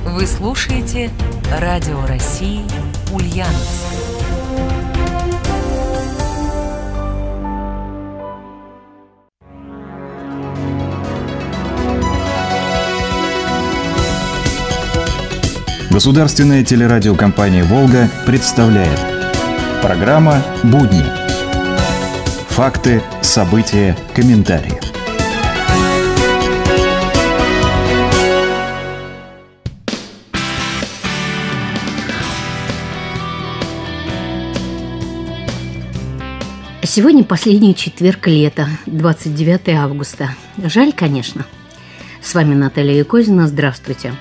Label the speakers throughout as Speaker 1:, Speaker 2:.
Speaker 1: Вы слушаете Радио России Ульяновск.
Speaker 2: Государственная телерадиокомпания «Волга» представляет. Программа «Будни». Факты, события, комментарии.
Speaker 3: Сегодня последний четверг лета, 29 августа. Жаль, конечно. С вами Наталья Якозина. Здравствуйте.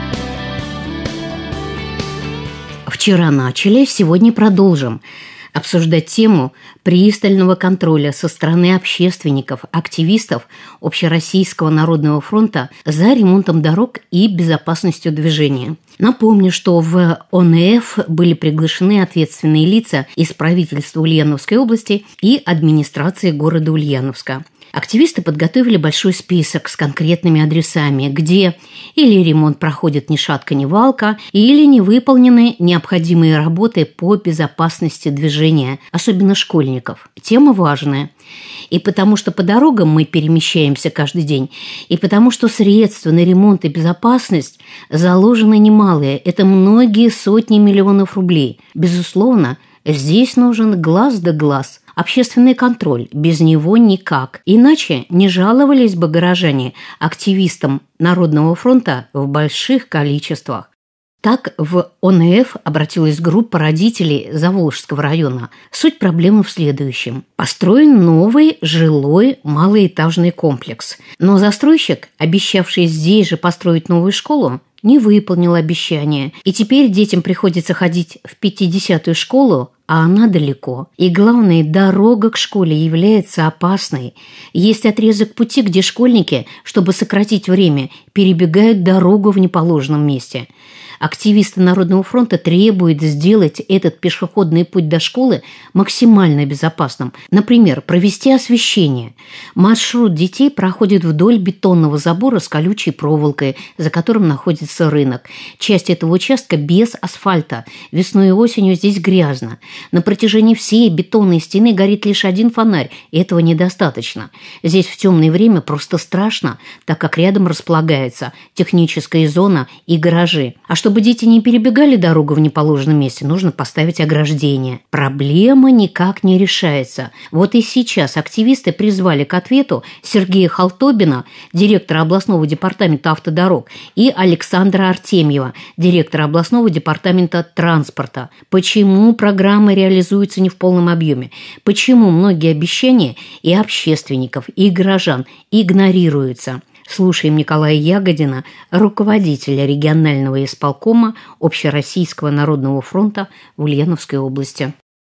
Speaker 3: Вчера начали, сегодня продолжим обсуждать тему пристального контроля со стороны общественников, активистов Общероссийского народного фронта за ремонтом дорог и безопасностью движения. Напомню, что в ОНФ были приглашены ответственные лица из правительства Ульяновской области и администрации города Ульяновска. Активисты подготовили большой список с конкретными адресами, где или ремонт проходит ни шатка, ни валка, или не выполнены необходимые работы по безопасности движения, особенно школьников. Тема важная. И потому что по дорогам мы перемещаемся каждый день, и потому что средства на ремонт и безопасность заложены немалые. Это многие сотни миллионов рублей. Безусловно, здесь нужен глаз да глаз. Общественный контроль, без него никак. Иначе не жаловались бы горожане активистам Народного фронта в больших количествах. Так в ОНФ обратилась группа родителей Заволжского района. Суть проблемы в следующем. Построен новый жилой малоэтажный комплекс. Но застройщик, обещавший здесь же построить новую школу, не выполнил обещание. И теперь детям приходится ходить в 50-ю школу, а она далеко. И главное, дорога к школе является опасной. Есть отрезок пути, где школьники, чтобы сократить время, перебегают дорогу в неположенном месте. Активисты Народного фронта требуют сделать этот пешеходный путь до школы максимально безопасным. Например, провести освещение. Маршрут детей проходит вдоль бетонного забора с колючей проволокой, за которым находится рынок. Часть этого участка без асфальта. Весной и осенью здесь грязно. На протяжении всей бетонной стены горит лишь один фонарь, и этого недостаточно. Здесь в темное время просто страшно, так как рядом располагается техническая зона и гаражи. А чтобы дети не перебегали дорогу в неположенном месте, нужно поставить ограждение. Проблема никак не решается. Вот и сейчас активисты призвали к ответу Сергея Халтобина, директора областного департамента автодорог, и Александра Артемьева, директора областного департамента транспорта. Почему программа реализуется не в полном объеме? Почему многие обещания и общественников, и горожан игнорируются? Слушаем Николая Ягодина, руководителя регионального исполкома Общероссийского народного фронта в Ульяновской области.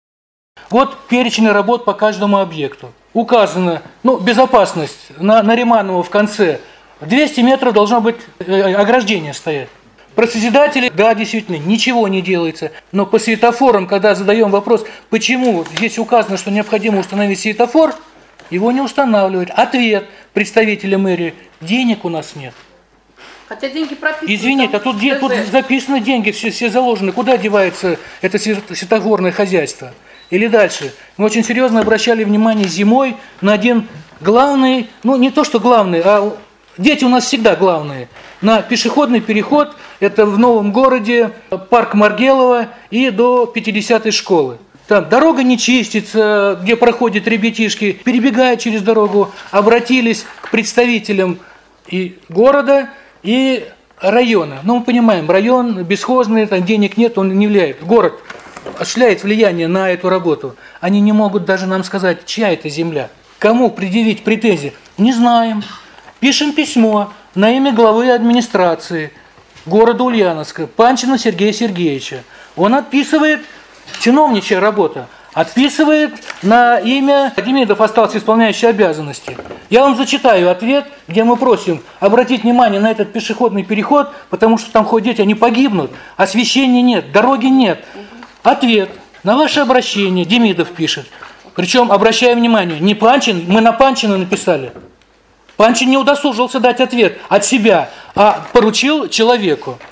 Speaker 4: Вот перечень работ по каждому объекту. Указано, безопасность на Нариманова в конце. 200 метров должно быть ограждение стоять. Про созидателей, да, действительно, ничего не делается. Но по светофорам, когда задаем вопрос, почему здесь указано, что необходимо установить светофор, его не устанавливают. Ответ представителя мэрии: денег у нас нет.
Speaker 5: Хотя деньги прописаны.
Speaker 4: Извините, а тут записаны деньги, все заложены. Куда девается это светофорное хозяйство? Или дальше. Мы очень серьезно обращали внимание зимой на один главный, не то что главный, а дети у нас всегда главные. На пешеходный переход, это в Новом городе, парк Маргелова и до 50-й школы. Там дорога не чистится, где проходят ребятишки, перебегая через дорогу, обратились к представителям и города, и района. Мы понимаем, район бесхозный, там денег нет, он не влияет. Город осуществляет влияние на эту работу. Они не могут даже нам сказать, чья это земля. Кому предъявить претензии? Не знаем. Пишем письмо на имя главы администрации города Ульяновска, Панчина Сергея Сергеевича. Он отписывает, чиновничья работа, отписывает на имя Демидов, остался исполняющий обязанности. Я вам зачитаю ответ, где мы просим обратить внимание на этот пешеходный переход, потому что там ходят дети, они погибнут, освещения нет, дороги нет. Ответ на ваше обращение Демидов пишет. Причем, обращаю внимание, не Панчин, мы на Панчина написали. Панчин не удосужился дать ответ от себя, а поручил человеку.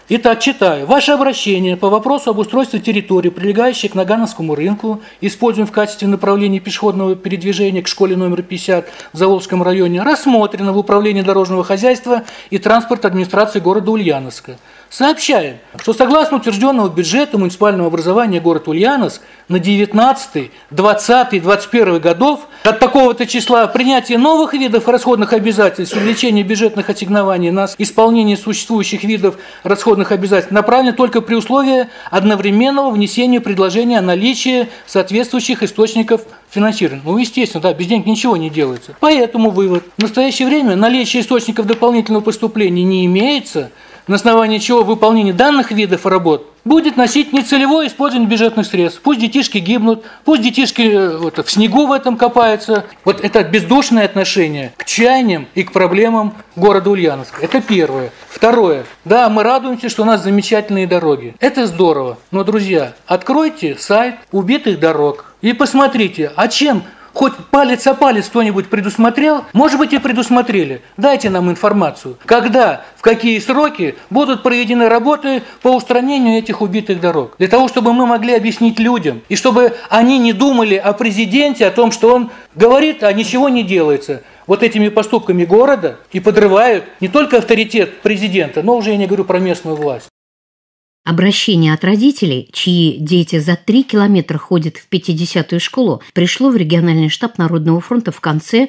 Speaker 4: Итак, читаю. Ваше обращение по вопросу об устройстве территории, прилегающей к Нагановскому рынку, используем в качестве направления пешеходного передвижения к школе номер 50 в Заволжском районе, рассмотрено в Управлении дорожного хозяйства и транспорта администрации города Ульяновска. Сообщаем, что согласно утвержденного бюджета муниципального образования города Ульяновск на 19, 20, 21 годов от такого-то числа принятие новых видов расходных обязательств, увеличение бюджетных ассигнований на исполнение существующих видов расходных обязательств направлено только при условии одновременного внесения предложения о наличии соответствующих источников финансирования. Ну, естественно, да, без денег ничего не делается. Поэтому вывод. В настоящее время наличие источников дополнительного поступления не имеется, на основании чего выполнение данных видов работ будет носить нецелевое использование бюджетных средств. Пусть детишки гибнут, пусть детишки в снегу в этом копаются. Вот это бездушное отношение к чаяниям и к проблемам города Ульяновска. Это первое. Второе. Да, мы радуемся, что у нас замечательные дороги. Это здорово. Но, друзья, откройте сайт убитых дорог и посмотрите, а чем хоть палец о палец кто-нибудь предусмотрел? Может быть, и предусмотрели. Дайте нам информацию, когда, в какие сроки будут проведены работы по устранению этих убитых дорог. Для того, чтобы мы могли объяснить людям, и чтобы они не думали о президенте, о том, что он говорит, а ничего не делается. Вот этими поступками города и подрывают не только авторитет президента, но уже я не говорю про местную власть.
Speaker 3: Обращение от родителей, чьи дети за 3 километра ходят в 50-ю школу, пришло в региональный штаб Народного фронта в конце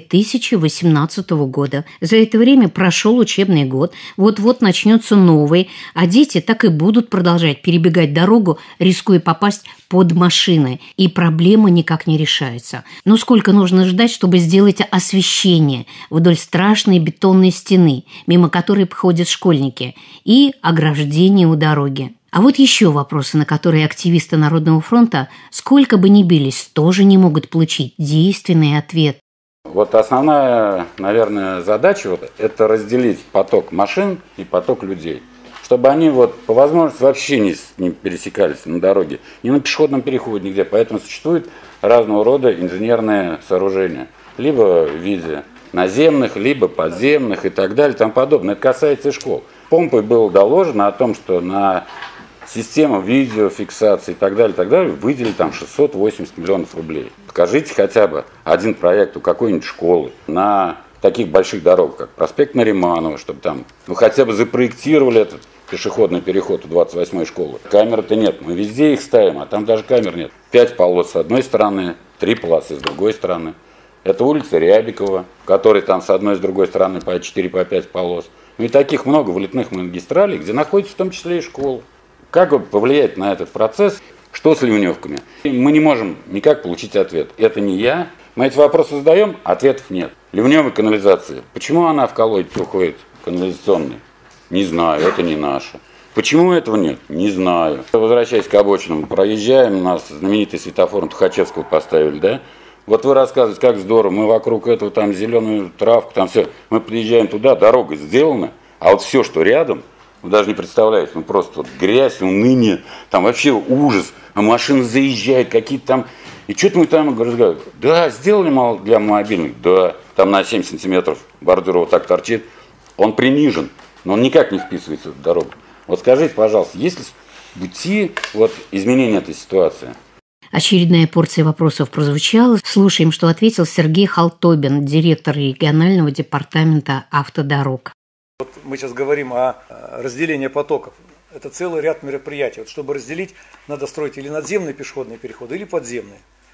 Speaker 3: 2018 года. За это время прошел учебный год, вот-вот начнется новый, а дети так и будут продолжать перебегать дорогу, рискуя попасть под машины, и проблема никак не решается. Но сколько нужно ждать, чтобы сделать освещение вдоль страшной бетонной стены, мимо которой ходят школьники, и ограждение у дороги? А вот еще вопросы, на которые активисты Народного фронта, сколько бы ни бились, тоже не могут получить действенный ответ.
Speaker 6: Вот основная, наверное, задача это разделить поток машин и поток людей. Чтобы они по возможности вообще не пересекались на дороге, ни на пешеходном переходе, нигде. Поэтому существуют разного рода инженерные сооружения. Либо в виде наземных, либо подземных и так далее и тому подобное. Это касается и школ. Помпой было доложено о том, что на систему видеофиксации и так далее выделили там 680 миллионов рублей. Покажите хотя бы один проект у какой-нибудь школы на таких больших дорогах, как проспект Нариманова, чтобы там хотя бы запроектировали этот пешеходный переход у 28-й школы. Камер-то нет, мы везде их ставим, а там даже камер нет. 5 полос с одной стороны, 3 полосы с другой стороны. Это улица Рябикова, в которой там с одной и с другой стороны по 4, по 5 полос. Ну и таких много вылетных магистралей, где находятся в том числе и школы. Как повлиять на этот процесс? Что с ливневками? Мы не можем никак получить ответ. Это не я. Мы эти вопросы задаем, ответов нет. Ливневая канализация. Почему она в колодец уходит канализационной? Не знаю, это не наше. Почему этого нет? Не знаю. Возвращаясь к обочинам, проезжаем, у нас знаменитый светофор Тухачевского поставили, да? Вот вы рассказываете, как здорово, мы вокруг этого там зеленую травку, там все. Мы приезжаем туда, дорога сделана, а вот все, что рядом, вы даже не представляете, просто грязь, уныние, там вообще ужас, а машины заезжают, какие-то там. И что-то мы там разговариваем. Да, сделали для мобильных, да, там на 7 сантиметров бордюр вот так торчит. Он принижен, но он никак не вписывается в дорогу. Вот скажите, пожалуйста, есть ли пути изменения этой ситуации?
Speaker 3: Очередная порция вопросов прозвучала. Слушаем, что ответил Сергей Халтобин, директор регионального департамента автодорог.
Speaker 7: Мы сейчас говорим о разделении потоков. Это целый ряд мероприятий. Чтобы разделить, надо строить или надземные пешеходные переходы, или подземные.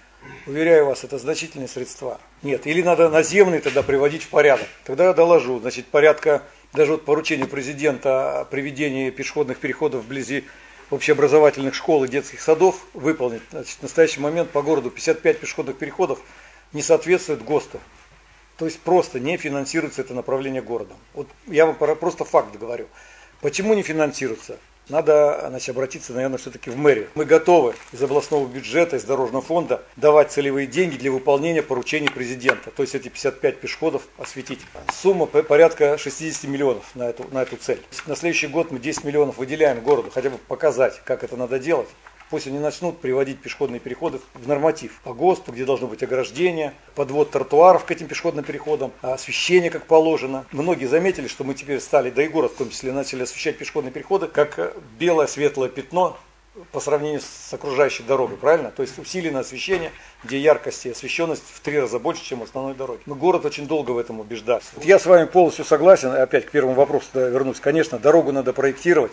Speaker 7: Уверяю вас, это значительные средства. Нет, или надо наземные тогда приводить в порядок. Тогда я доложу. Порядка, даже поручение президента о приведении пешеходных переходов вблизи общеобразовательных школ и детских садов выполнить. В настоящий момент по городу 55 пешеходных переходов не соответствует ГОСТу. То есть просто не финансируется это направление городом. Я вам просто факт говорю. Почему не финансируется? Надо обратиться, наверное, все-таки в мэрию. Мы готовы из областного бюджета, из дорожного фонда давать целевые деньги для выполнения поручений президента. То есть эти 55 пешеходов осветить. Сумма порядка 60 миллионов на эту цель. На следующий год мы 10 миллионов выделяем городу, хотя бы показать, как это надо делать. Пусть они начнут приводить пешеходные переходы в норматив по ГОСТу, где должно быть ограждение, подвод тротуаров к этим пешеходным переходам, освещение как положено. Многие заметили, что мы теперь стали, да и город в том числе, начали освещать пешеходные переходы как белое светлое пятно по сравнению с окружающей дорогой, правильно? То есть усиленное освещение, где яркость и освещенность в 3 раза больше, чем в основной дороге. Но город очень долго в этом убеждался. Вот я с вами полностью согласен, опять к первому вопросу вернусь. Конечно, дорогу надо проектировать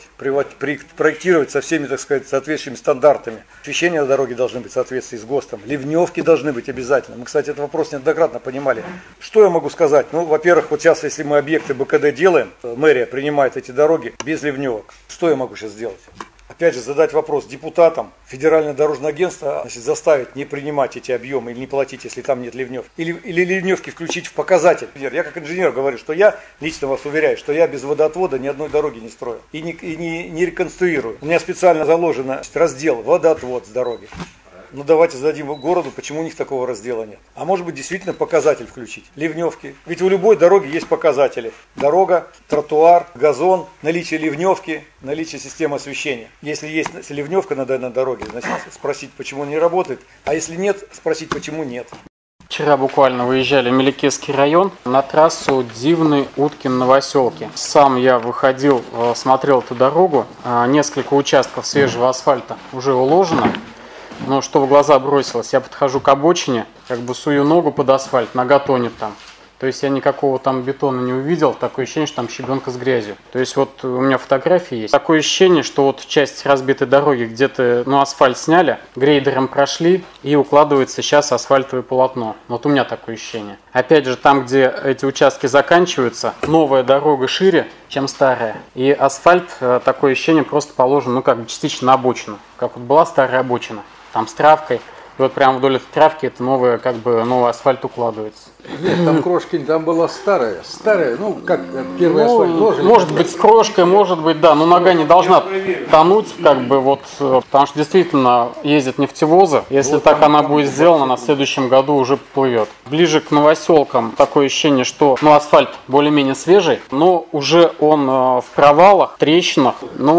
Speaker 7: со всеми, так сказать, соответствующими стандартами. Освещение на дороге должны быть в соответствии с ГОСТом, ливневки должны быть обязательно. Мы, кстати, этот вопрос неоднократно понимали. Что я могу сказать? Ну, во-первых, вот сейчас, если мы объекты БКД делаем, мэрия принимает эти дороги без ливневок. Что я могу сейчас сделать? Опять же, задать вопрос депутатам, Федеральное дорожное агентство, значит, заставить не принимать эти объемы или не платить, если там нет ливневки. Или ливневки включить в показатель. Я как инженер говорю, что я лично вас уверяю, что я без водоотвода ни одной дороги не строю. И не реконструирую. У меня специально заложено раздел водоотвод с дороги. Ну давайте зададим городу, почему у них такого раздела нет. А может быть действительно показатель включить. Ливневки. Ведь у любой дороги есть показатели. Дорога, тротуар, газон, наличие ливневки, наличие системы освещения. Если есть ливневка на данной дороге, значит спросить, почему не работает. А если нет, спросить, почему нет.
Speaker 8: Вчера буквально выезжали в Меликесский район на трассу Дивный-Уткин-Новоселки. Сам я выходил, смотрел эту дорогу. Несколько участков свежего асфальта уже уложено. Но что в глаза бросилось, я подхожу к обочине, как бы сую ногу под асфальт, нога тонет там. То есть я никакого там бетона не увидел, такое ощущение, что там щебенка с грязью. То есть вот у меня фотографии есть. Такое ощущение, что вот часть разбитой дороги где-то, асфальт сняли, грейдером прошли и укладывается сейчас асфальтовое полотно. Вот у меня такое ощущение. Опять же, там, где эти участки заканчиваются, новая дорога шире, чем старая. И асфальт, такое ощущение, просто положен, частично на обочину. Как вот была старая обочина, там с травкой. И вот прямо вдоль этой травки это новый асфальт укладывается.
Speaker 9: Нет, там Крошкин, там была старая, как первый асфальт ложили.
Speaker 8: Может быть с крошкой, может быть, да, но нога не должна тонуть, потому что действительно ездят нефтевозы. Если вот так она будет сделана, на следующем году уже плывет. Ближе к Новоселкам такое ощущение, что асфальт более-менее свежий, но уже он в провалах, трещинах.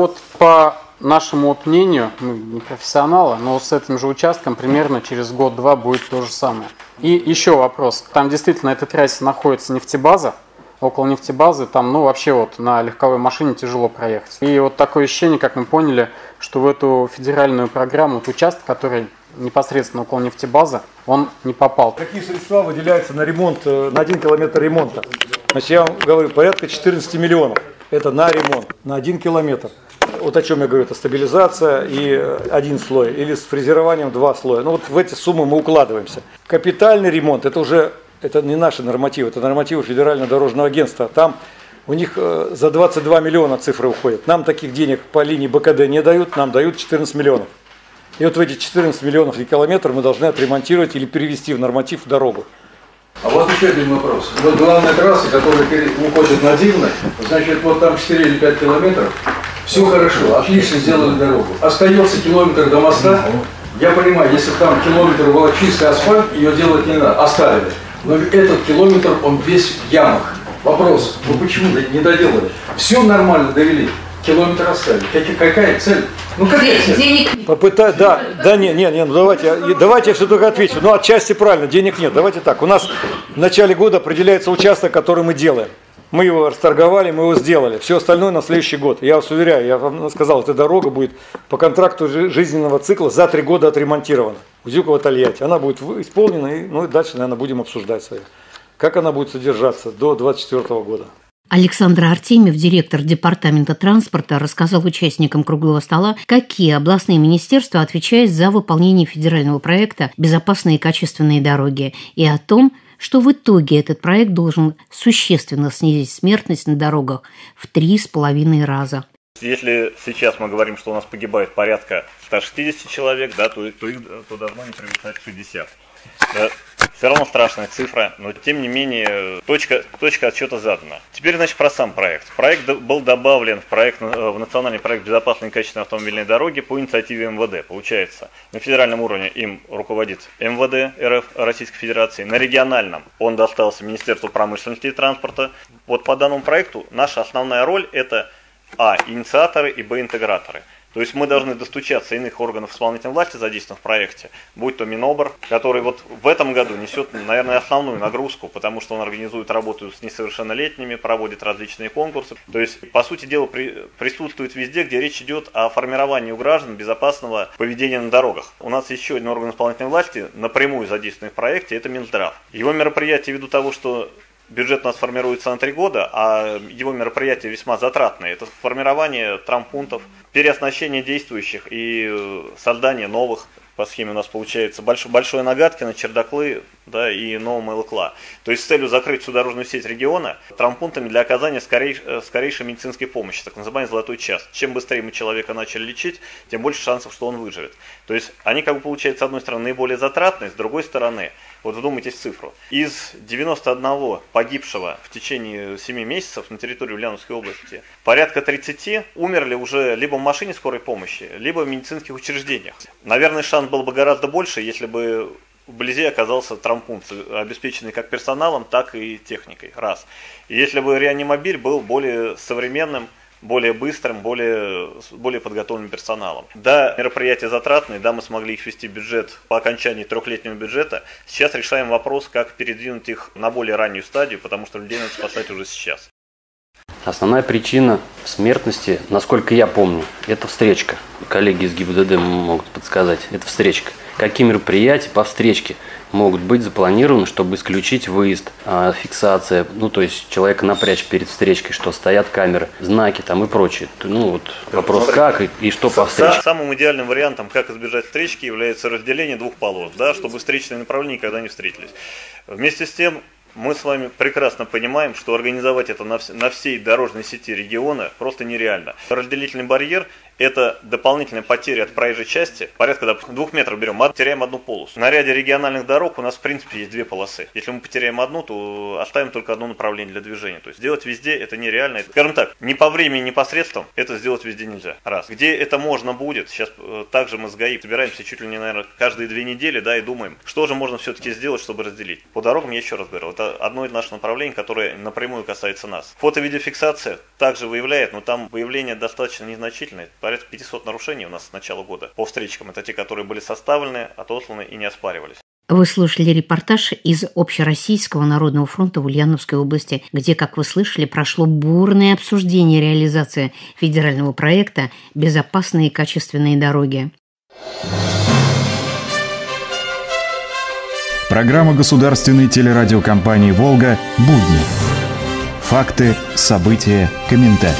Speaker 8: По нашему мнению, мы не профессионалы, но с этим же участком примерно через год-два будет то же самое. И еще вопрос. Там действительно на этой трассе находится нефтебаза. Около нефтебазы там, вообще на легковой машине тяжело проехать. И вот такое ощущение, как мы поняли, что в эту федеральную программу участок, который непосредственно около нефтебазы, он не попал.
Speaker 7: Какие средства выделяются на ремонт, на 1 километр ремонта? Значит, я вам говорю, порядка 14 миллионов. Это на ремонт, на 1 километр. Вот о чем я говорю, это стабилизация и 1 слой, или с фрезерованием 2 слоя. В эти суммы мы укладываемся. Капитальный ремонт, это не наши нормативы, это нормативы Федерального дорожного агентства. Там у них за 22 миллиона цифры уходят. Нам таких денег по линии БКД не дают, нам дают 14 миллионов. И вот в эти 14 миллионов и километр мы должны отремонтировать или перевести в норматив дорогу.
Speaker 9: А вот еще один вопрос. Вот главная трасса, которая уходит на Дивный, значит, вот там 4 или 5 километров, все хорошо, отлично сделали дорогу. Остается километр до моста. Я понимаю, если там километр был чистый асфальт, ее делать не надо, оставили. Но этот километр, он весь в ямах. Вопрос, почему не доделали? Все нормально довели. Километр оставили. Какая цель? Какая цель?
Speaker 5: Денег
Speaker 7: нет, давайте я все только отвечу. Отчасти правильно, денег нет. Давайте так. У нас в начале года определяется участок, который мы делаем. Мы его расторговали, мы его сделали. Все остальное на следующий год. Я вас уверяю, я вам сказал, эта дорога будет по контракту жизненного цикла за 3 года отремонтирована. Узюково-Тольятти. Она будет исполнена, и дальше, наверное, будем обсуждать как она будет содержаться до 2024 года.
Speaker 3: Александр Артемьев, директор Департамента транспорта, рассказал участникам круглого стола, какие областные министерства отвечают за выполнение федерального проекта «Безопасные и качественные дороги» и о том, что в итоге этот проект должен существенно снизить смертность на дорогах в 3,5 раза.
Speaker 10: Если сейчас мы говорим, что у нас погибает порядка 160 человек, то должно не превышать 60. Все равно страшная цифра, но тем не менее точка отсчета задана. Теперь, про сам проект. Проект был добавлен в национальный проект безопасной и качественной автомобильной дороги по инициативе МВД. Получается, на федеральном уровне им руководит МВД РФ Российской Федерации, на региональном он достался Министерству промышленности и транспорта. Вот по данному проекту наша основная роль — это инициаторы и интеграторы. То есть мы должны достучаться иных органов исполнительной власти, задействованных в проекте, будь то Минобр, который вот в этом году несет, наверное, основную нагрузку, потому что он организует работу с несовершеннолетними, проводит различные конкурсы. То есть, по сути дела, присутствует везде, где речь идет о формировании у граждан безопасного поведения на дорогах. У нас еще один орган исполнительной власти, напрямую задействованный в проекте, это Минздрав. Его мероприятие, ввиду того, что бюджет у нас формируется на 3 года, а его мероприятия весьма затратные. Это формирование травмпунктов, переоснащение действующих и создание новых. По схеме у нас получается большое Нагатки, Чердаклы, да, и Новомылыкла. То есть с целью закрыть всю дорожную сеть региона травмпунктами для оказания скорейшей медицинской помощи, так называемый золотой час. Чем быстрее мы человека начали лечить, тем больше шансов, что он выживет. То есть они, как бы, получается, с одной стороны, наиболее затратные, с другой стороны, вот вдумайтесь в цифру. Из 91 погибшего в течение 7 месяцев на территории Ульяновской области, порядка 30 умерли уже либо в машине скорой помощи, либо в медицинских учреждениях. Наверное, шанс был бы гораздо больше, если бы вблизи оказался травмпункт, обеспеченный как персоналом, так и техникой. Раз. И если бы реанимобиль был более современным, более быстрым, более подготовленным персоналом. Да, мероприятия затратные, да, мы смогли их ввести в бюджет по окончании 3-летнего бюджета. Сейчас решаем вопрос, как передвинуть их на более раннюю стадию, потому что людей надо спасать уже сейчас.
Speaker 11: Основная причина смертности, насколько я помню, это встречка. Коллеги из ГИБДД могут подсказать. Это встречка. Какие мероприятия по встречке могут быть запланированы, чтобы исключить выезд, фиксация, то есть человека напрячь перед встречкой, что стоят камеры, знаки там и прочее. Вопрос как и что по встречке.
Speaker 10: Самым идеальным вариантом, как избежать встречки, является разделение 2 полос, да, чтобы встречные направления никогда не встретились. Вместе с тем, мы с вами прекрасно понимаем, что организовать это на всей дорожной сети региона просто нереально. Разделительный барьер – это дополнительная потеря от проезжей части. Порядка 2 метров берем, мы теряем 1 полосу. На ряде региональных дорог у нас в принципе есть 2 полосы. Если мы потеряем 1, то оставим только 1 направление для движения. То есть сделать везде это нереально. Скажем так, ни по времени, ни по средствам это сделать везде нельзя. Раз. Где это можно будет, сейчас также мы с ГАИ собираемся чуть ли не, наверное, каждые 2 недели, да, и думаем, что же можно все-таки сделать, чтобы разделить. По дорогам, я еще раз говорю, это одно из наших направлений, которое напрямую касается нас. Фото-видеофиксация также выявляет, но там выявление достаточно незначительное. Порядка 500 нарушений у нас с начала года по встречкам. Это те, которые были составлены, отосланы и не оспаривались.
Speaker 3: Вы слушали репортаж из Общероссийского народного фронта в Ульяновской области, где, как вы слышали, прошло бурное обсуждение реализации федерального проекта «Безопасные и качественные дороги».
Speaker 2: Программа государственной телерадиокомпании «Волга» «Будни». Факты, события, комментарии.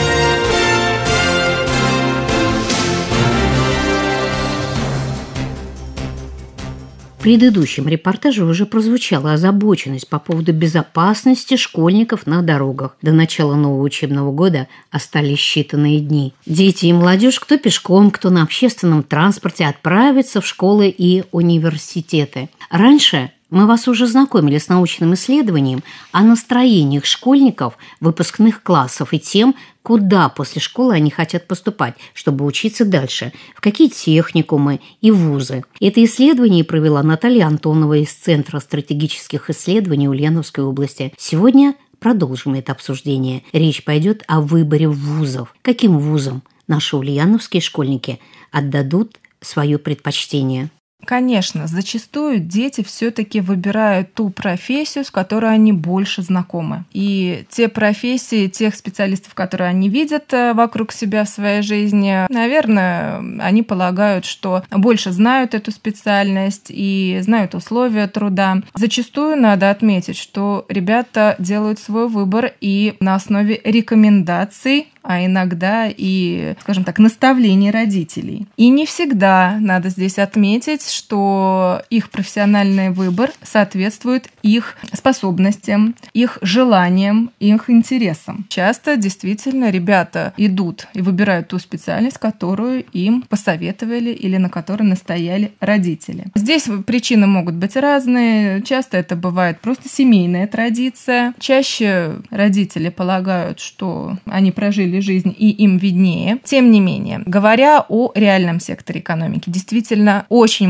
Speaker 3: В предыдущем репортаже уже прозвучала озабоченность по поводу безопасности школьников на дорогах. До начала нового учебного года остались считанные дни. Дети и молодежь, кто пешком, кто на общественном транспорте, отправятся в школы и университеты. Раньше мы вас уже знакомили с научным исследованием о настроениях школьников выпускных классов и тем, куда после школы они хотят поступать, чтобы учиться дальше, в какие техникумы и вузы. Это исследование провела Наталья Антонова из Центра стратегических исследований Ульяновской области. Сегодня продолжим это обсуждение. Речь пойдет о выборе вузов. Каким вузам наши ульяновские школьники отдадут свое предпочтение?
Speaker 12: Конечно, зачастую дети все-таки выбирают ту профессию, с которой они больше знакомы. И те профессии, тех специалистов, которые они видят вокруг себя в своей жизни, наверное, они полагают, что больше знают эту специальность и знают условия труда. Зачастую надо отметить, что ребята делают свой выбор и на основе рекомендаций, а иногда и, скажем так, наставлений родителей. И не всегда, надо здесь отметить, что их профессиональный выбор соответствует их способностям, их желаниям, их интересам. Часто действительно ребята идут и выбирают ту специальность, которую им посоветовали или на которой настояли родители. Здесь причины могут быть разные. Часто это бывает просто семейная традиция. Чаще родители полагают, что они прожили жизнь и им виднее. Тем не менее, говоря о реальном секторе экономики, действительно очень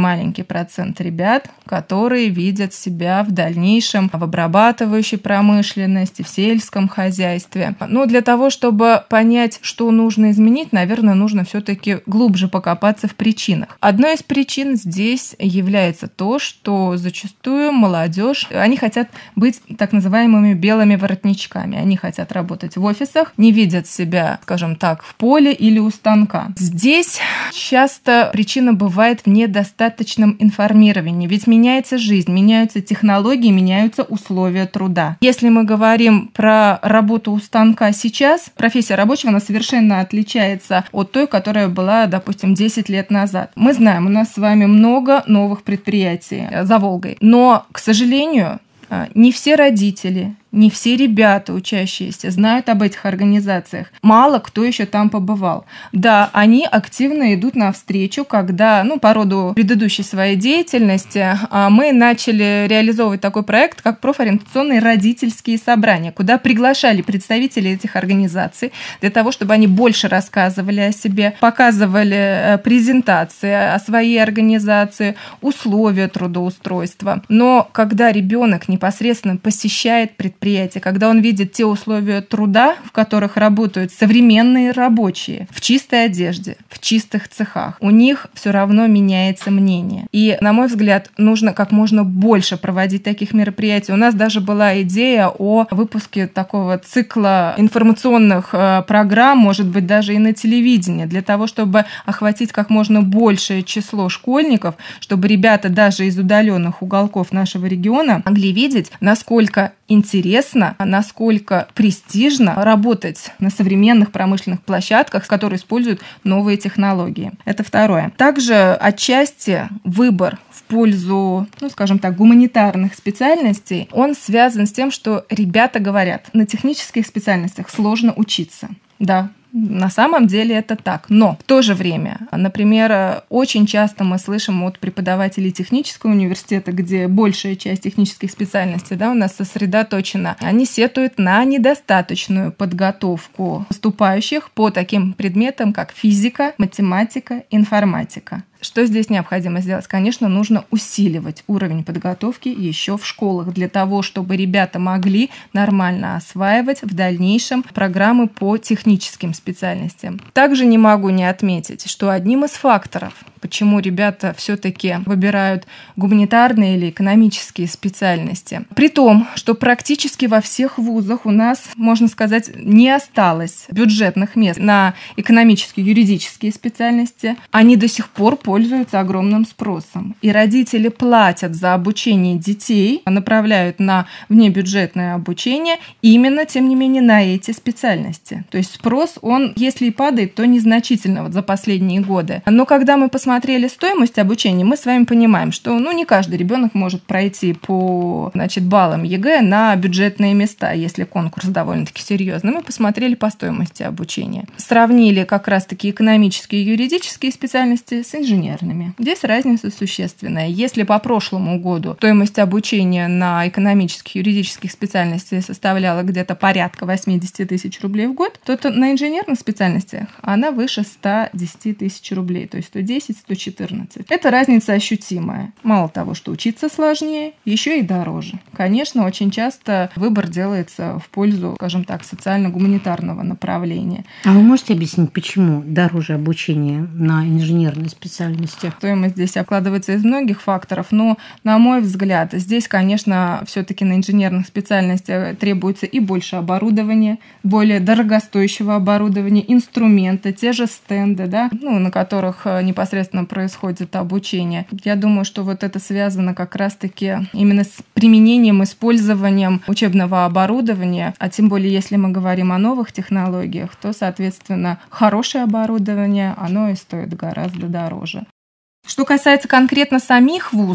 Speaker 12: маленький процент ребят, которые видят себя в дальнейшем в обрабатывающей промышленности, в сельском хозяйстве. Но для того, чтобы понять, что нужно изменить, наверное, нужно все-таки глубже покопаться в причинах. Одной из причин здесь является то, что зачастую молодежь, они хотят быть так называемыми белыми воротничками. Они хотят работать в офисах, не видят себя, скажем так, в поле или у станка. Здесь часто причина бывает в недостаточном информировании, ведь меняется жизнь, меняются технологии, меняются условия труда. Если мы говорим про работу у станка сейчас, профессия рабочего, она совершенно отличается от той, которая была, допустим, 10 лет назад. Мы знаем, у нас с вами много новых предприятий за Волгой, но, к сожалению, не все родители, не все ребята, учащиеся, знают об этих организациях. Мало кто еще там побывал. Да, они активно идут навстречу, когда, по роду предыдущей своей деятельности, мы начали реализовывать такой проект, как профориентационные родительские собрания, куда приглашали представителей этих организаций для того, чтобы они больше рассказывали о себе, показывали презентации о своей организации, условия трудоустройства. Но когда ребенок непосредственно посещает предприятие, когда он видит те условия труда, в которых работают современные рабочие, в чистой одежде, в чистых цехах, у них все равно меняется мнение. И, на мой взгляд, нужно как можно больше проводить таких мероприятий. У нас даже была идея о выпуске такого цикла информационных программ, может быть, даже и на телевидении, для того, чтобы охватить как можно большее число школьников, чтобы ребята даже из удаленных уголков нашего региона могли видеть, насколько интересно, насколько престижно работать на современных промышленных площадках, которые используют новые технологии. Это второе. Также отчасти выбор в пользу, скажем так, гуманитарных специальностей, он связан с тем, что ребята говорят, на технических специальностях сложно учиться. Да, на самом деле это так. Но в то же время, например, очень часто мы слышим от преподавателей технического университета, где большая часть технических специальностей у нас сосредоточена, они сетуют на недостаточную подготовку поступающих по таким предметам, как физика, математика, информатика. Что здесь необходимо сделать? Конечно, нужно усиливать уровень подготовки еще в школах для того, чтобы ребята могли нормально осваивать в дальнейшем программы по техническим специальностям. Также не могу не отметить, что одним из факторов, почему ребята все-таки выбирают гуманитарные или экономические специальности, при том, что практически во всех вузах у нас, можно сказать, не осталось бюджетных мест на экономические, юридические специальности, они до сих пор пользуются огромным спросом. И родители платят за обучение детей, направляют на внебюджетное обучение именно, тем не менее, на эти специальности. То есть спрос, он, если и падает, то незначительно за последние годы. Но когда мы посмотрели стоимость обучения, мы с вами понимаем, что не каждый ребенок может пройти по баллам ЕГЭ на бюджетные места, если конкурс довольно-таки серьезный. Мы посмотрели по стоимости обучения. Сравнили как раз-таки экономические и юридические специальности с инженерными. Здесь разница существенная. Если по прошлому году стоимость обучения на экономических и юридических специальностях составляла где-то порядка 80 тысяч рублей в год, то на инженерных специальностях она выше 110 тысяч рублей, то есть 110-114. Это разница ощутимая. Мало того, что учиться сложнее, еще и дороже. Конечно, очень часто выбор делается в пользу, скажем так, социально-гуманитарного направления.
Speaker 3: А вы можете объяснить, почему дороже обучение на инженерной специальности?
Speaker 12: Стоимость здесь обкладывается из многих факторов, но, на мой взгляд, здесь, конечно, все-таки на инженерных специальностях требуется и больше оборудования, более дорогостоящего оборудования, инструмента, те же стенды, на которых непосредственно происходит обучение. Я думаю, что вот это связано как раз-таки именно с применением, использованием учебного оборудования, а тем более, если мы говорим о новых технологиях, то, соответственно, хорошее оборудование, оно и стоит гораздо дороже. Что касается конкретно самих вузов,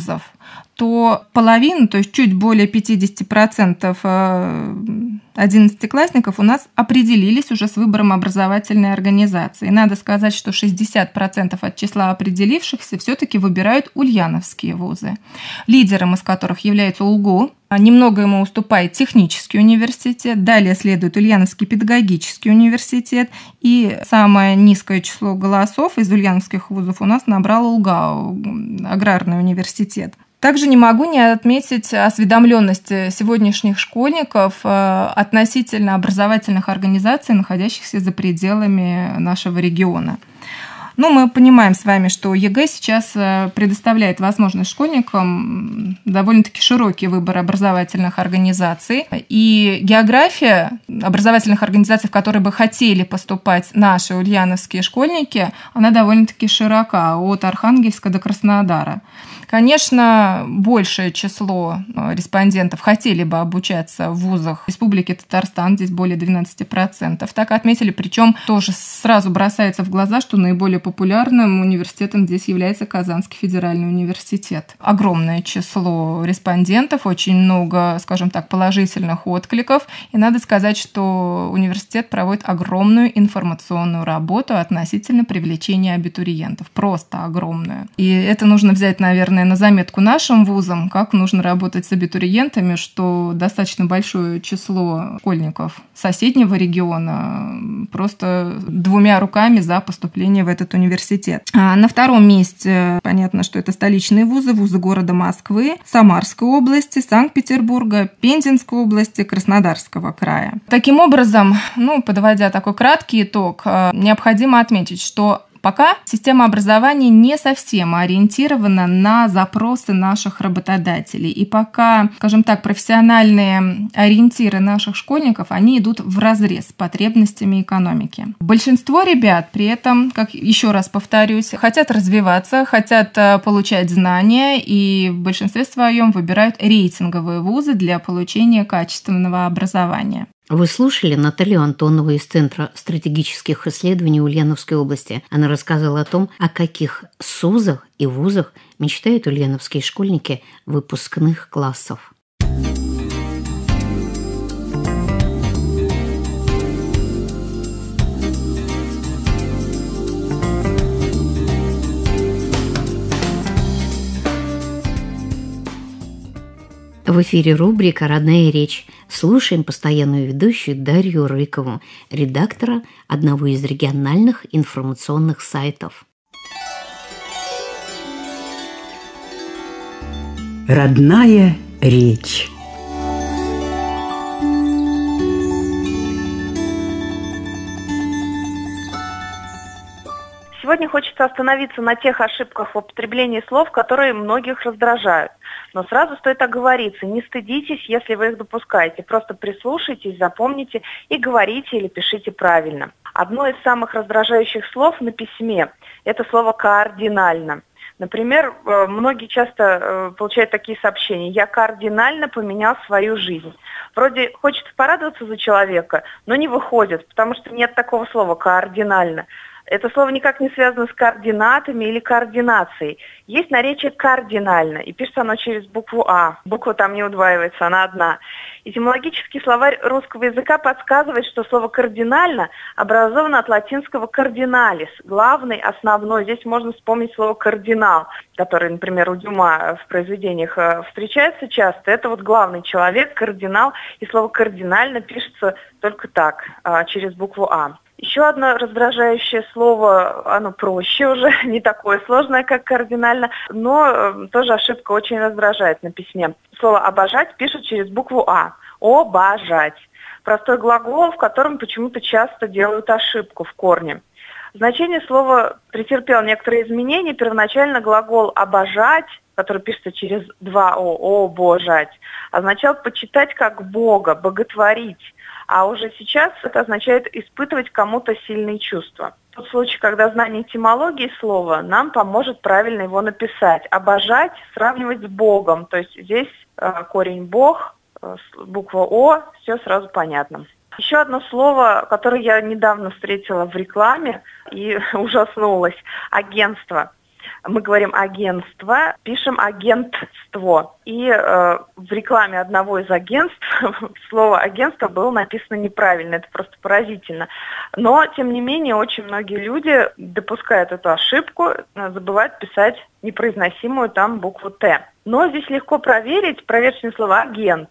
Speaker 12: то половина, то есть чуть более 50% 11-классников у нас определились уже с выбором образовательной организации. Надо сказать, что 60% от числа определившихся все-таки выбирают ульяновские вузы, лидером из которых является УлГУ. Немного ему уступает технический университет, далее следует Ульяновский педагогический университет, и самое низкое число голосов из ульяновских вузов у нас набрал УлГАУ, аграрный университет. Также не могу не отметить осведомленность сегодняшних школьников относительно образовательных организаций, находящихся за пределами нашего региона. Мы понимаем с вами, что ЕГЭ сейчас предоставляет возможность школьникам довольно-таки широкий выбор образовательных организаций. И география образовательных организаций, в которые бы хотели поступать наши ульяновские школьники, она довольно-таки широка, от Архангельска до Краснодара. Конечно, большее число респондентов хотели бы обучаться в вузах Республики Татарстан, здесь более 12%. Так отметили, причем тоже сразу бросается в глаза, что наиболее популярным университетом здесь является Казанский федеральный университет. Огромное число респондентов, очень много, скажем так, положительных откликов. И надо сказать, что университет проводит огромную информационную работу относительно привлечения абитуриентов. Просто огромную. И это нужно взять, наверное, на заметку нашим вузам, как нужно работать с абитуриентами, что достаточно большое число школьников соседнего региона просто двумя руками за поступление в этот университет. На втором месте, понятно, что это столичные вузы, вузы города Москвы, Самарской области, Санкт-Петербурга, Пензенской области, Краснодарского края. Таким образом, подводя такой краткий итог, необходимо отметить, что пока система образования не совсем ориентирована на запросы наших работодателей. И пока, скажем так, профессиональные ориентиры наших школьников, они идут вразрез с потребностями экономики. Большинство ребят при этом, как еще раз повторюсь, хотят развиваться, хотят получать знания и в большинстве своем выбирают рейтинговые вузы для получения качественного образования.
Speaker 3: Вы слушали Наталью Антонову из Центра стратегических исследований Ульяновской области. Она рассказала о том, о каких СУЗах и вузах мечтают ульяновские школьники выпускных классов. В эфире рубрика «Родная речь». Слушаем постоянную ведущую Дарью Рыкову, редактора одного из региональных информационных сайтов.
Speaker 13: Родная речь.
Speaker 5: Сегодня хочется остановиться на тех ошибках в употреблении слов, которые многих раздражают. Но сразу стоит оговориться, не стыдитесь, если вы их допускаете. Просто прислушайтесь, запомните и говорите или пишите правильно. Одно из самых раздражающих слов на письме – это слово «кардинально». Например, многие часто получают такие сообщения: «Я кардинально поменял свою жизнь». Вроде хочется порадоваться за человека, но не выходит, потому что нет такого слова «кардинально». Это слово никак не связано с координатами или координацией. Есть наречие «кардинально», и пишется оно через букву «А». Буква там не удваивается, она одна. Этимологический словарь русского языка подсказывает, что слово «кардинально» образовано от латинского «кардиналис», главный, основной. Здесь можно вспомнить слово «кардинал», который, например, у Дюма в произведениях встречается часто. Это вот главный человек, кардинал, и слово «кардинально» пишется только так, через букву «А». Еще одно раздражающее слово, оно проще уже, не такое сложное, как кардинально, но тоже ошибка очень раздражает на письме. Слово «обожать» пишут через букву «А». «Обожать». Простой глагол, в котором почему-то часто делают ошибку в корне. Значение слова претерпело некоторые изменения. Первоначально глагол «обожать», который пишется через два «о», «обожать», означал почитать как Бога, боготворить. А уже сейчас это означает испытывать кому-то сильные чувства. Тот случай, когда знание этимологии слова нам поможет правильно его написать. Обожать сравнивать с Богом. То есть здесь корень «бог», буква «о», все сразу понятно. Еще одно слово, которое я недавно встретила в рекламе и ужаснулась – агентство. мы говорим агентство, пишем агентство. И в рекламе одного из агентств слово агентство было написано неправильно. Это просто поразительно. Но, тем не менее, очень многие люди допускают эту ошибку, забывают писать непроизносимую там букву «Т». Но здесь легко проверить слово «агент».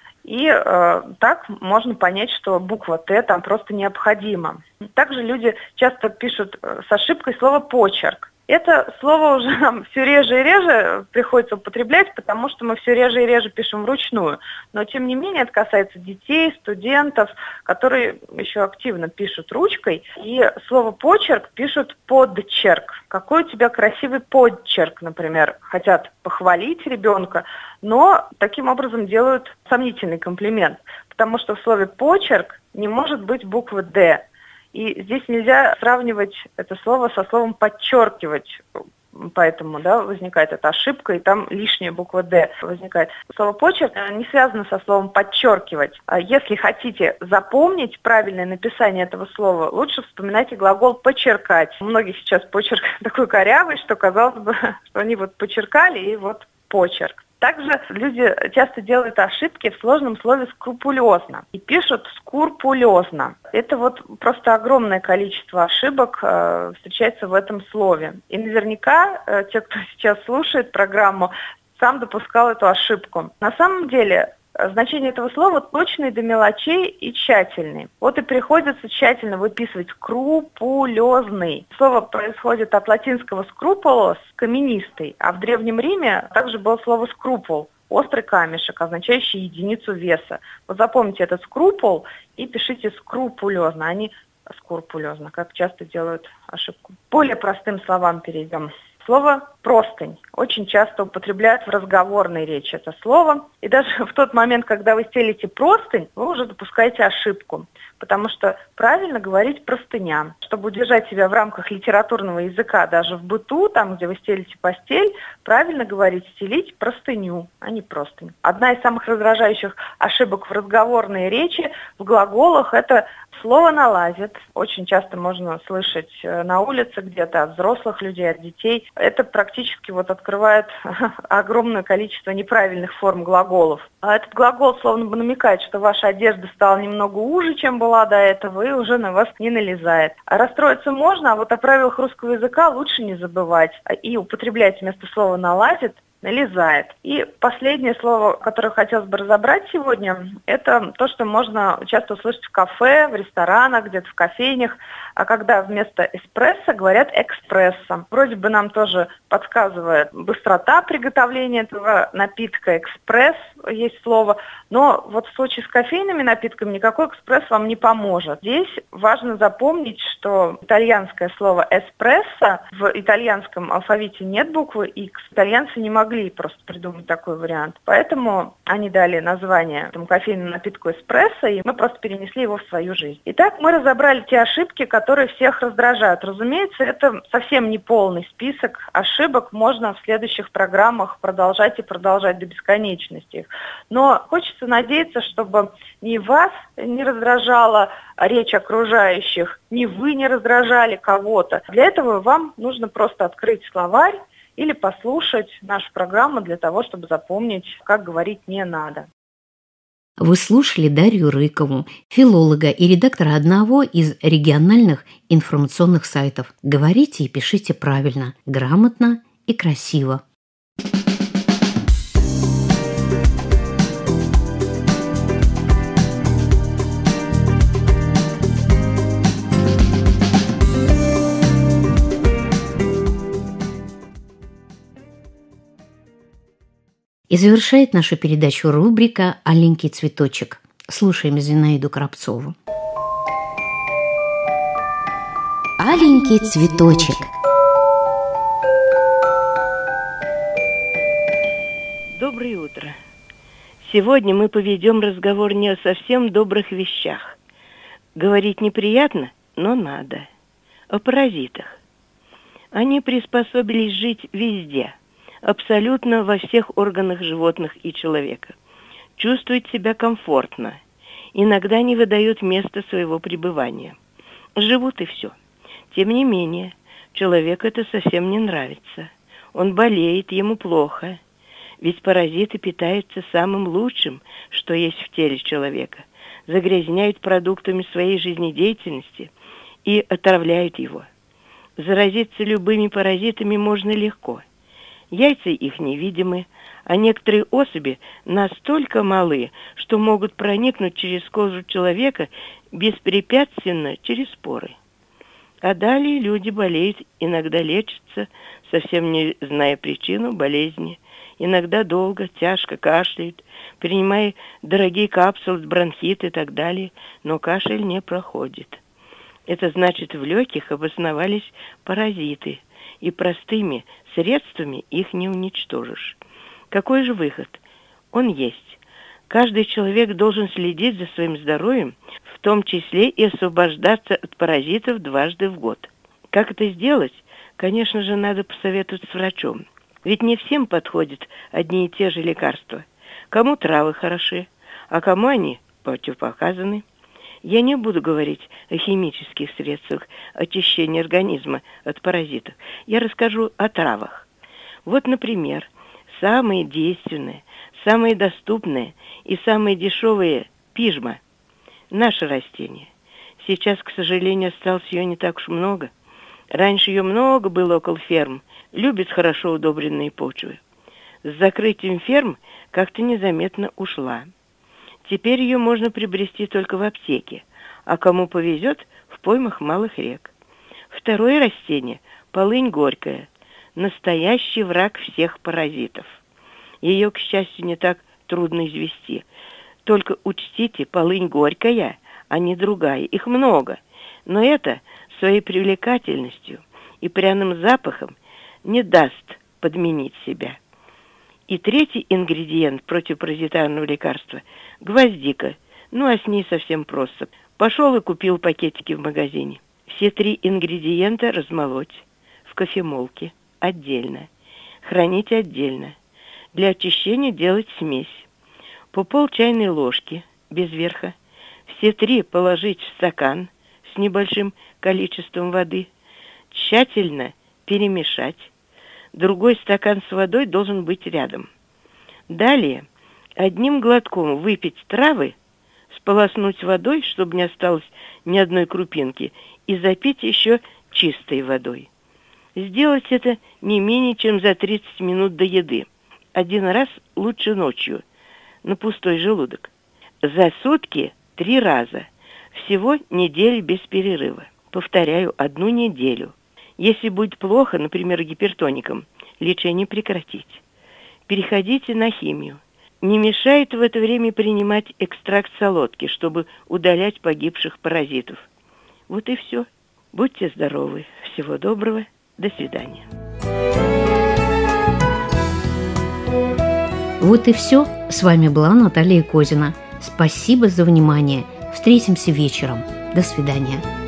Speaker 5: И так можно понять, что буква «Т» там просто необходима. Также люди часто пишут с ошибкой слово «почерк». Это слово уже нам все реже и реже приходится употреблять, потому что мы все реже и реже пишем вручную. Но, тем не менее, это касается детей, студентов, которые еще активно пишут ручкой. И слово «почерк» пишут «подчерк». Какой у тебя красивый подчерк, например. Хотят похвалить ребенка, но таким образом делают сомнительный комплимент. Потому что в слове «почерк» не может быть буквы «Д». И здесь нельзя сравнивать это слово со словом «подчеркивать». Поэтому возникает эта ошибка, и там лишняя буква «Д» возникает. Слово «почерк» не связано со словом «подчеркивать». Если хотите запомнить правильное написание этого слова, лучше вспоминайте глагол «почеркать». У многих сейчас почерк такой корявый, что казалось бы, что они почеркали, и почерк. Также люди часто делают ошибки в сложном слове «скрупулезно» и пишут «скрупулезно». Это просто огромное количество ошибок встречается в этом слове. И наверняка те, кто сейчас слушает программу, сам допускал эту ошибку. На самом деле значение этого слова точный до мелочей и тщательный. И приходится тщательно выписывать «скрупулезный». Слово происходит от латинского «scrupulos» – каменистый, а в Древнем Риме также было слово «скрупул» – острый камешек, означающий единицу веса. Запомните этот «скрупул» и пишите «скрупулезно», а не «скрупулезно», как часто делают ошибку. К более простым словам перейдем. Слово «простынь» очень часто употребляют в разговорной речи это слово. И даже в тот момент, когда вы стелите простынь, вы уже допускаете ошибку. Потому что правильно говорить «простыня». Чтобы удержать себя в рамках литературного языка, даже в быту, там, где вы стелите постель, правильно говорить «стелить простыню», а не «простынь». Одна из самых раздражающих ошибок в разговорной речи, в глаголах, это слово «налазит». Очень часто можно слышать на улице где-то от взрослых людей, от детей. Это практически открывает огромное количество неправильных форм глаголов. А этот глагол словно бы намекает, что ваша одежда стала немного уже, чем была до этого, и уже на вас не налезает. А расстроиться можно, а о правилах русского языка лучше не забывать. И употреблять вместо слова «налазит» налезает. И последнее слово, которое хотелось бы разобрать сегодня, это то, что можно часто услышать в кафе, в ресторанах, где-то в кофейнях, а когда вместо эспрессо говорят экспрессо. Вроде бы нам тоже подсказывает быстрота приготовления этого напитка, экспресс есть слово, но в случае с кофейными напитками никакой экспресс вам не поможет. Здесь важно запомнить, что итальянское слово эспрессо, в итальянском алфавите нет буквы X, итальянцы не могли просто придумать такой вариант. Поэтому они дали название этому кофейному напитку эспрессо, и мы просто перенесли его в свою жизнь. Итак, мы разобрали те ошибки, которые всех раздражают. Разумеется, это совсем не полный список ошибок. Можно в следующих программах продолжать и продолжать до бесконечности. Но хочется надеяться, чтобы ни вас не раздражала речь окружающих, ни вы не раздражали кого-то. Для этого вам нужно просто открыть словарь или послушать нашу программу для того, чтобы запомнить, как говорить не надо.
Speaker 3: Вы слушали Дарью Рыкову, филолога и редактора одного из региональных информационных сайтов. Говорите и пишите правильно, грамотно и красиво. И завершает нашу передачу рубрика «Аленький цветочек». Слушаем Зинаиду Коробцову. Аленький цветочек.
Speaker 14: Доброе утро. Сегодня мы поведем разговор не о совсем добрых вещах. Говорить неприятно, но надо. О паразитах. Они приспособились жить везде. Абсолютно во всех органах животных и человека. Чувствуют себя комфортно. Иногда не выдают место своего пребывания. Живут и все. Тем не менее, Человеку это совсем не нравится. Он болеет, ему плохо. Ведь паразиты питаются самым лучшим, что есть в теле человека, загрязняют продуктами своей жизнедеятельности и отравляют его. Заразиться любыми паразитами можно легко. Яйца их невидимы, а некоторые особи настолько малы, что могут проникнуть через кожу человека беспрепятственно через поры. А далее люди болеют, иногда лечатся, совсем не зная причину болезни, иногда долго, тяжко кашляют, принимая дорогие капсулы, бронхит и так далее, но кашель не проходит. Это значит, в легких обосновались паразиты, и простыми средствами их не уничтожишь. Какой же выход? Он есть. Каждый человек должен следить за своим здоровьем, в том числе и освобождаться от паразитов дважды в год. Как это сделать? Конечно же, надо посоветовать с врачом. Ведь не всем подходят одни и те же лекарства. Кому травы хороши, а кому они противопоказаны. Я не буду говорить о химических средствах очищения организма от паразитов. Я расскажу о травах. Вот, например, самые действенные, самые доступные и самые дешевые пижма – наше растение. Сейчас, к сожалению, осталось ее не так уж много. Раньше ее много было около ферм, любят хорошо удобренные почвы. С закрытием ферм как-то незаметно ушла. Теперь ее можно приобрести только в аптеке, а кому повезет, в поймах малых рек. Второе растение – полынь горькая, настоящий враг всех паразитов. Ее, к счастью, не так трудно извести. Только учтите, полынь горькая, а не другая. Их много, но это своей привлекательностью и пряным запахом не даст подменить себя. И третий ингредиент противопаразитарного лекарства – гвоздика. Ну, а с ней совсем просто. Пошел и купил пакетики в магазине. Все три ингредиента размолоть в кофемолке отдельно. Хранить отдельно. Для очищения делать смесь. По пол чайной ложки, без верха. Все три положить в стакан с небольшим количеством воды. Тщательно перемешать. Другой стакан с водой должен быть рядом. Далее одним глотком выпить травы, сполоснуть водой, чтобы не осталось ни одной крупинки, и запить еще чистой водой. Сделать это не менее чем за 30 минут до еды. Один раз лучше ночью, на пустой желудок. За сутки 3 раза. Всего неделю без перерыва. Повторяю, 1 неделю. Если будет плохо, например, гипертоником, лечение прекратить. Переходите на химию. Не мешает в это время принимать экстракт солодки, чтобы удалять погибших паразитов. Вот и все. Будьте здоровы. Всего доброго. До свидания.
Speaker 3: Вот и все. С вами была Наталья Козина. Спасибо за внимание. Встретимся вечером. До свидания.